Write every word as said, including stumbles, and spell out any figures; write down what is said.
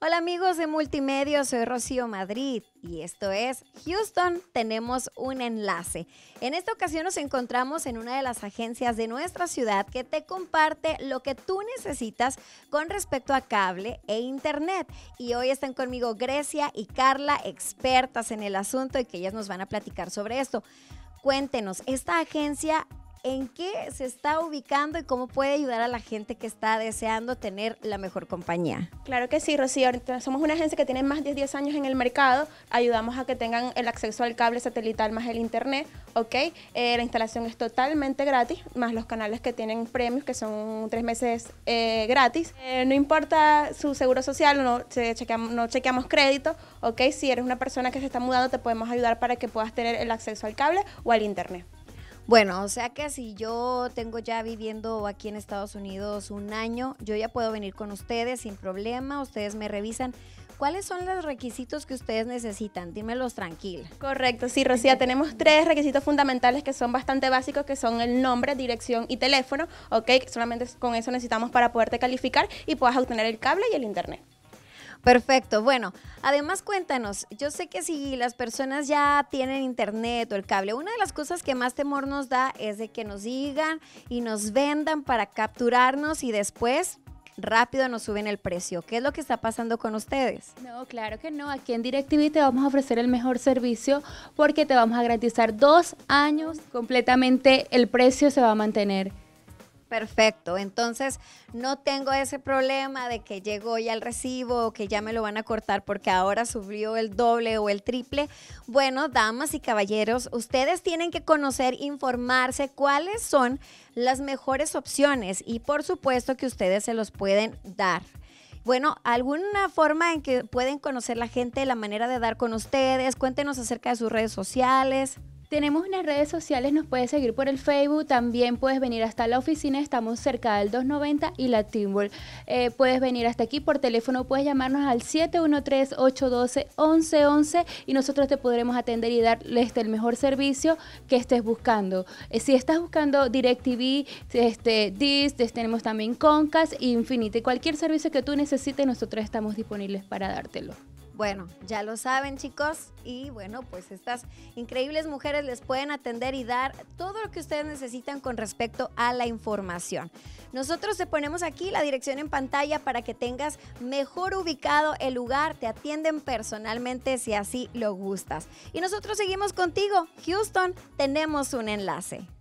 Hola amigos de Multimedia, soy Rocío Madrid y esto es Houston, tenemos un enlace. En esta ocasión nos encontramos en una de las agencias de nuestra ciudad que te comparte lo que tú necesitas con respecto a cable e internet. Y hoy están conmigo Grecia y Carla, expertas en el asunto, y que ellas nos van a platicar sobre esto. Cuéntenos, esta agencia, ¿en qué se está ubicando y cómo puede ayudar a la gente que está deseando tener la mejor compañía? Claro que sí, Rocío. Ahorita somos una agencia que tiene más de diez años en el mercado. Ayudamos a que tengan el acceso al cable satelital más el internet, ¿ok? Eh, la instalación es totalmente gratis, más los canales que tienen premios, que son tres meses eh, gratis. Eh, no importa su seguro social, no, se chequeamos, no chequeamos crédito, ¿ok? Si eres una persona que se está mudando, te podemos ayudar para que puedas tener el acceso al cable o al internet. Bueno, o sea que si yo tengo ya viviendo aquí en Estados Unidos un año, yo ya puedo venir con ustedes sin problema, ustedes me revisan. ¿Cuáles son los requisitos que ustedes necesitan? Dímelos tranquila. Correcto, sí, Rocía, tenemos tres requisitos fundamentales que son bastante básicos, que son el nombre, dirección y teléfono, ¿ok? Solamente con eso necesitamos para poderte calificar y puedas obtener el cable y el internet. Perfecto. Bueno, además cuéntanos, yo sé que si las personas ya tienen internet o el cable, una de las cosas que más temor nos da es de que nos digan y nos vendan para capturarnos y después rápido nos suben el precio. ¿Qué es lo que está pasando con ustedes? No, claro que no. Aquí en DirecTV te vamos a ofrecer el mejor servicio porque te vamos a garantizar dos años completamente, el precio se va a mantener. Perfecto, entonces no tengo ese problema de que llegó ya el recibo o que ya me lo van a cortar porque ahora subió el doble o el triple. Bueno, damas y caballeros, ustedes tienen que conocer, informarse cuáles son las mejores opciones y por supuesto que ustedes se los pueden dar. Bueno, ¿alguna forma en que pueden conocer la gente, la manera de dar con ustedes? Cuéntenos acerca de sus redes sociales. Tenemos unas redes sociales, nos puedes seguir por el Facebook, también puedes venir hasta la oficina, estamos cerca del doscientos noventa y la Timbol. Eh, puedes venir hasta aquí por teléfono, puedes llamarnos al siete uno tres, ocho uno dos, once once y nosotros te podremos atender y darles el mejor servicio que estés buscando. Eh, si estás buscando DirecTV, este, Dish, tenemos también Comcast, Infinity, cualquier servicio que tú necesites, nosotros estamos disponibles para dártelo. Bueno, ya lo saben, chicos, y bueno, pues estas increíbles mujeres les pueden atender y dar todo lo que ustedes necesitan con respecto a la información. Nosotros te ponemos aquí la dirección en pantalla para que tengas mejor ubicado el lugar, te atienden personalmente si así lo gustas. Y nosotros seguimos contigo, Houston, tenemos un enlace.